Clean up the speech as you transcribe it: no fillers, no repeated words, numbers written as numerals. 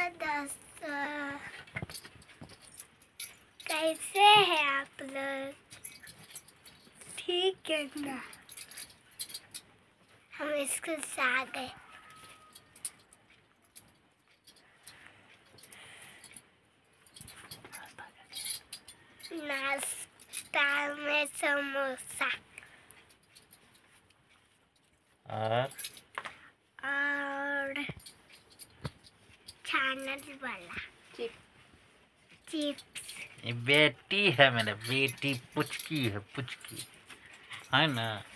दोस्तों, कैसे हैं आप लोग? ठीक है ना? हम स्कूल से आ गए। नाश्ता में समोसा और छानल वाला चिप्स। ये बेटी है मेरा, बेटी पुचकी है, पुचकी है ना।